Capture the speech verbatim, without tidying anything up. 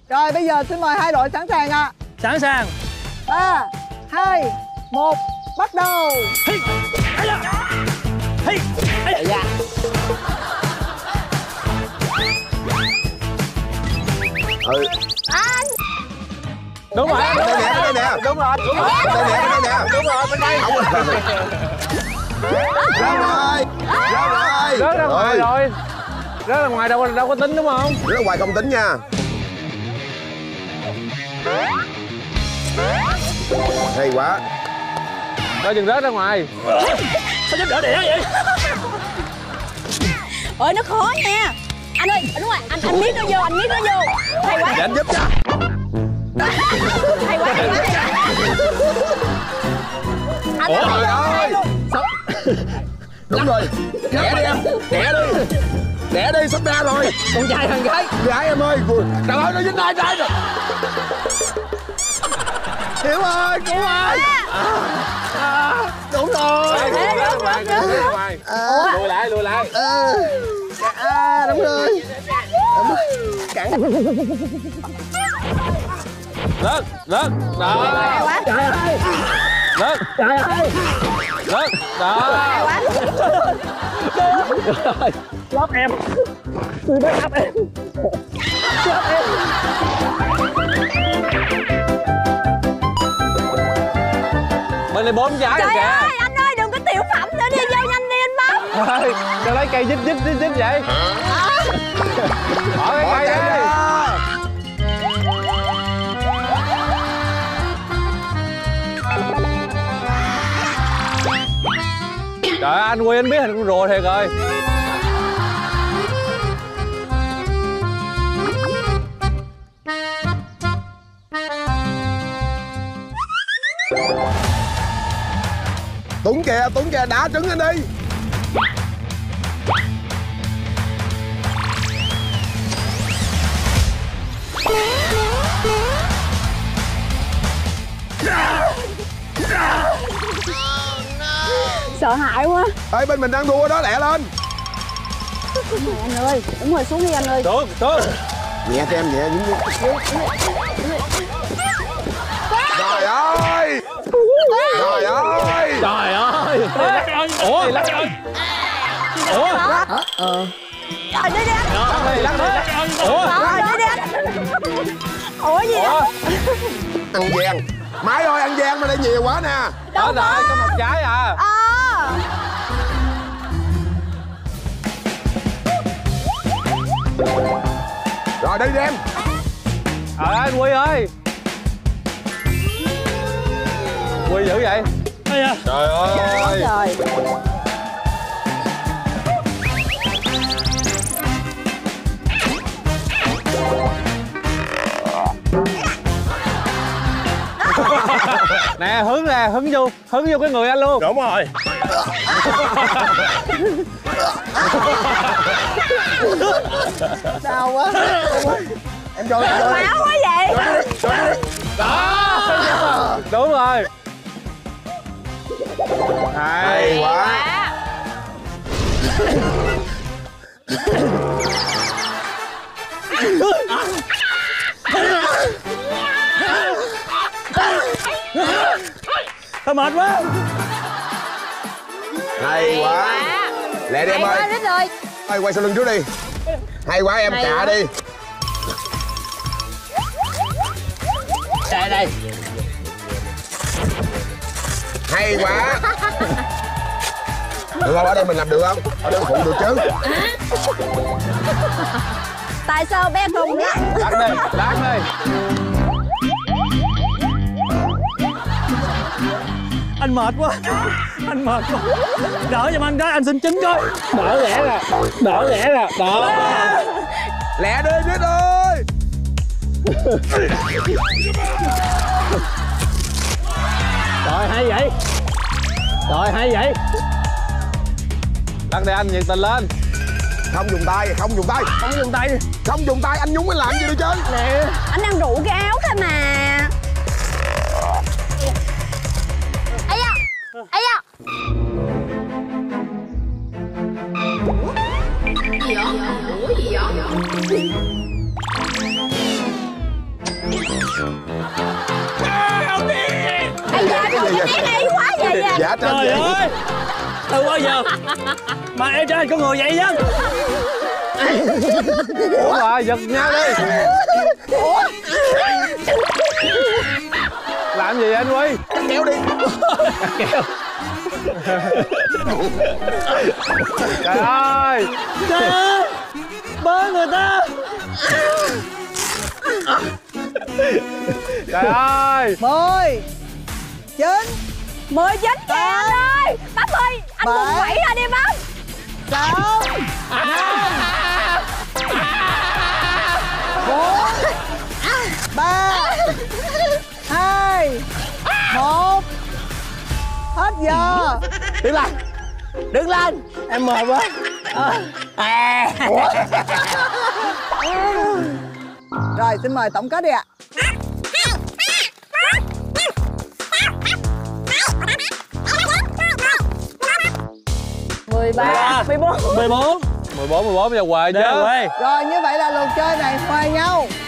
Rồi bây giờ xin mời hai đội sẵn sàng ạ. À. Sẵn sàng. Ba, hai, một, bắt đầu. Hi, ai da. Hi, ai da. Ừ. Anh. Đúng rồi. Đây nè, đây nè. Đúng rồi. Đúng rồi. Đây nè, đây nè. Đúng rồi, bên đây. Ra ngoài. Ra ngoài. Rớt ra ngoài rồi. Rớt ra ngoài đâu đâu có tính đúng không? Rớt ra ngoài không tính nha. Hay quá. Coi chừng rớt ra ngoài. Sao dám đỡ đẻ vậy? Ơi nó khó nha. Anh ơi, đúng rồi, anh anh biết nó vô, anh biết nó vô. Hay quá. Để anh giúp cho. Hay quá, hay quá, hay quá. Anh Ủa trời ơi. Đúng rồi. Đẻ đi em. Đẻ đi. Đẻ đi, sắp ra rồi. Con trai thằng gái. Gái em ơi. Trời ơi, nó dính tay trai rồi. Hiểu ơi, cứu ơi. À, đúng rồi. Ê, rớt, rớt, rớt, rớt. Lùi lại, lùi lại. À, đúng rồi. Cẳng. Rớt, rớt. Đó. Hay quá. Trời ơi. Rớt. Trời ơi. Rớt. Đó. Hay quá. Rồi. Lót em. Tôi đã áp em. Lót em. Bên này bốn trái rồi Trời kìa. ơi, anh ơi đừng có tiểu phẩm nữa đi, vô nhanh đi anh Bấm. Thôi, tao lấy cây dít dít dít dít vậy. Bỏ cái cây đi. Trời ơi, anh Quy anh biết hình con rùa thiệt rồi. Tuấn kìa, Tuấn kìa, đá trứng anh đi. Sợ hãi quá. Ê, bên mình đang đua đó, lẹ lên. Đúng rồi anh ơi, đúng rồi, xuống đi anh ơi. Xuống, xuống. Nhẹ cho em, nhẹ dính dính. Trời ơi. Trời ơi. Trời ơi. Ủa? Lắc ơi. Ủa? Ờ. Rồi đi đi anh. Rồi, lắc đi. Ủa? Rồi đi đi anh. Ủa gì Ủa? Ăn vàng. Máy ơi, ăn vàng mà đây nhiều quá nè. Đó rồi, có một trái à. Ờ. Rồi đi đi em. Ờ anh Quy ơi. Quy dữ vậy? Trời ơi. Trời. Nè hướng nè, hướng vô, hướng vô cái người anh luôn. Đúng rồi. Đau quá. Em cho em cho. Máu quá vậy. Đó. Đúng rồi. Hay quá. Tao mệt quá. Hay quá. Lẹ đi em ơi. Hết rồi. Ơi quay sau lưng trước đi. Hay quá em, cạ đi. Đây đây. Hay quá. Được không? Ở đây mình làm được không? Ở đây phụ được chứ. Tại sao bé không lắc? Lắc đi, lắc đi. Anh mệt quá. Anh mệt quá. Đỡ giùm anh cái, anh xin chính coi. Đỡ lẻ ra, đỡ lẻ ra, đó. Lẹ đi Nít ơi. Rồi hay vậy. Rồi hay vậy. Lắc đi anh, nhiệt tình lên. Không dùng tay, không dùng tay. Không dùng tay đi. Không dùng tay, anh nhúng anh làm gì đi chứ. Nè. Anh đang rủ cái áo thôi mà. Ây da. Ây da. Gì vậy? Ủa gì vậy? Em hay quá vậy à. Dạ trên Trời vậy. ơi, từ bao giờ mà em trở thành con người vậy chứ? Ủa mà giật nhau đi. Làm gì anh Huy? Kéo đi. Trời ơi. Trời ơi, bớ người ta. Trời ơi. Mười, chín, Mười chín kìa anh ơi. Bắp ơi, anh Bảy. vùng vẫy ra đi bắp. sáu, năm, bốn, ba, hai, một. Hết giờ. Đứng lên, đứng lên. Em mệt quá. À. Rồi xin mời tổng kết đi ạ. Mười ba, mười bốn. mười bốn. mười bốn mười bốn giờ quê chứ. Đều quê. Rồi như vậy là lượt chơi này hòa nhau.